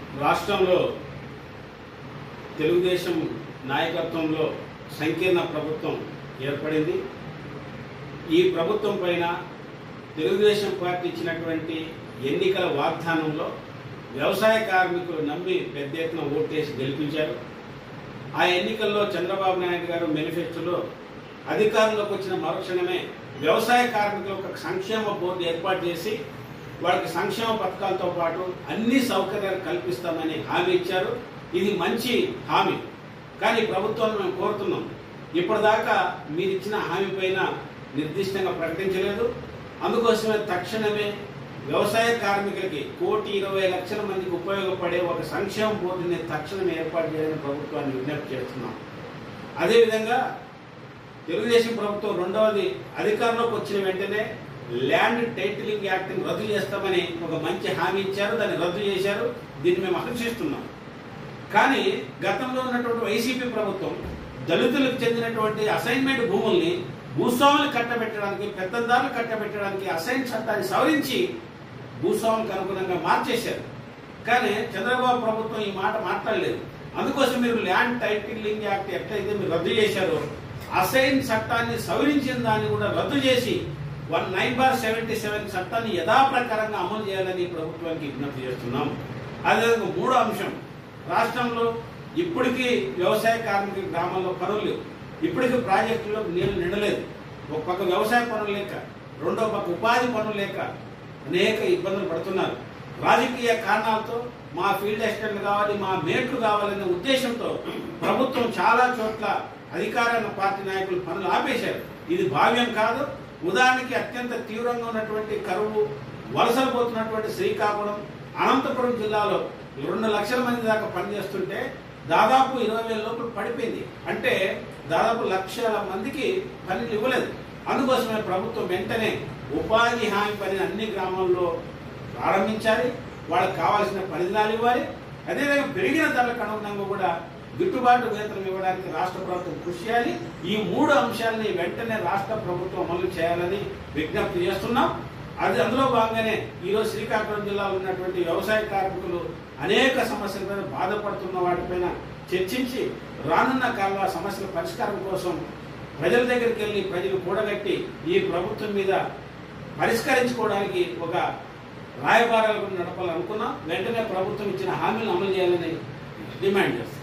రాష్ట్రంలో తెలుగుదేశం నాయకత్వంలో సంకీర్ణ ప్రభుత్వం ఏర్పడింది. ఈ ప్రభుత్వం పైన తెలుగుదేశం పార్టీ ఇచ్చినటువంటి ఎన్నికల వాగ్దానంలో వ్యవసాయ కార్మికులు నమ్మి పెద్ద ఎత్తున ఓటేసి గెలిపించారు. ఆ ఎన్నికల్లో చంద్రబాబు నాయుడు గారు మేనిఫెస్టోలో అధికారంలోకి వచ్చిన మరుక్షణమే వ్యవసాయ కార్మికులకు ఒక సంక్షేమ బోర్డు ఏర్పాటు చేసి వాళ్ళకి సంక్షేమ పథకాలతో పాటు అన్ని సౌకర్యాలు కల్పిస్తామని హామీ ఇచ్చారు. ఇది మంచి హామీ, కానీ ప్రభుత్వాన్ని మేము కోరుతున్నాం, ఇప్పటిదాకా మీరు ఇచ్చిన హామీ పైన నిర్దిష్టంగా ప్రకటించలేదు. అందుకోసమే తక్షణమే వ్యవసాయ కార్మికులకి 1,20,00,000 మందికి ఉపయోగపడే ఒక సంక్షేమ బోర్డుని తక్షణమే ఏర్పాటు చేయాలని ప్రభుత్వాన్ని విజ్ఞప్తి చేస్తున్నాం. అదేవిధంగా తెలుగుదేశం ప్రభుత్వం రెండవది అధికారంలోకి వచ్చిన వెంటనే ల్యాండ్ టైటిలింగ్ యాక్ట్ని రద్దు చేస్తామని ఒక మంచి హామీ ఇచ్చారు. దాన్ని రద్దు చేశారు. దీన్ని మేము హర్షిస్తున్నాం. కానీ గతంలో ఉన్నటువంటి వైసీపీ ప్రభుత్వం దళితులకు చెందినటువంటి అసైన్మెంట్ భూముల్ని భూస్వాములు కట్టబెట్టడానికి, పెత్తందారులు కట్టబెట్టడానికి అసైన్ చట్టాన్ని సవరించి భూస్వాములకు అనుగుణంగా మార్చేశారు. కానీ చంద్రబాబు ప్రభుత్వం ఈ మాట మాట్లాడలేదు. అందుకోసం మీరు ల్యాండ్ టైటిలింగ్ యాక్ట్ ఎట్లయితే మీరు రద్దు చేశారో అసైన్ చట్టాన్ని సవరించిన దాన్ని కూడా రద్దు చేసి 19/77 చట్టాన్ని యథాప్రకారంగా అమలు చేయాలని ప్రభుత్వానికి విజ్ఞప్తి చేస్తున్నాం. అదేవిధంగా మూడో అంశం, రాష్ట్రంలో ఇప్పటికీ వ్యవసాయ కార్మికుల గ్రామాల్లో పనులు లేవు. ఇప్పటికీ ప్రాజెక్టులో నీళ్లు నిండలేదు. ఒక పక్క వ్యవసాయ పనులు లేక, రెండో పక్క ఉపాధి పనులు లేక అనేక ఇబ్బందులు పడుతున్నారు. రాజకీయ కారణాలతో మా ఫీల్డ్ అసిస్టెంట్లు కావాలి, మా మేట్లు కావాలనే ఉద్దేశంతో ప్రభుత్వం చాలా చోట్ల అధికార పార్టీ నాయకులు పనులు ఆపేశారు. ఇది భావ్యం కాదు. ఉదాహరణకి అత్యంత తీవ్రంగా ఉన్నటువంటి కరువు, వలసలు పోతున్నటువంటి శ్రీకాకుళం, అనంతపురం జిల్లాలో 2 లక్షల మంది దాకా పనిచేస్తుంటే దాదాపు 20,000 లోపల పడిపోయింది. అంటే దాదాపు 1,00,000 మందికి పనులు ఇవ్వలేదు. అందుకోసమే ప్రభుత్వం వెంటనే ఉపాధి హామీ పనిని అన్ని గ్రామాల్లో ప్రారంభించాలి. వాళ్ళకి కావాల్సిన పనిదినాలు ఇవ్వాలి. అదేవిధంగా పెరిగిన ధరలకు అనుగుణంగా కూడా గిట్టుబాటు వేతనం ఇవ్వడానికి రాష్ట్ర ప్రభుత్వం కృషి చేయాలి. ఈ 3 అంశాలని వెంటనే రాష్ట్ర ప్రభుత్వం అమలు చేయాలని విజ్ఞప్తి చేస్తున్నాం. అందులో భాగంగానే ఈరోజు శ్రీకాకుళం జిల్లాలో ఉన్నటువంటి వ్యవసాయ కార్మికులు అనేక సమస్యలపైన బాధపడుతున్న వాటిపైన చర్చించి రానున్న కాలంలో సమస్యల పరిష్కారం కోసం ప్రజల దగ్గరికి వెళ్ళి ప్రజలు కూడగట్టి ఈ ప్రభుత్వం మీద పరిష్కరించుకోవడానికి ఒక రాయబారాలు నడపాలనుకున్నాం. వెంటనే ప్రభుత్వం ఇచ్చిన హామీలను అమలు చేయాలని డిమాండ్ చేస్తాం.